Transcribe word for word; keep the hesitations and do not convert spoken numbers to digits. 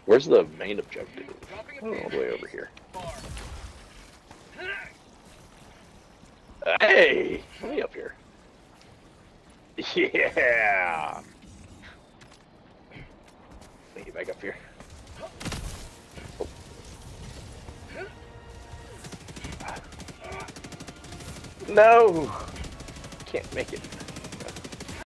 Where's the main objective? Oh, all the way over here. Hey! Let me up here. Yeah! Let me get back up here. Oh. No! Can't make it.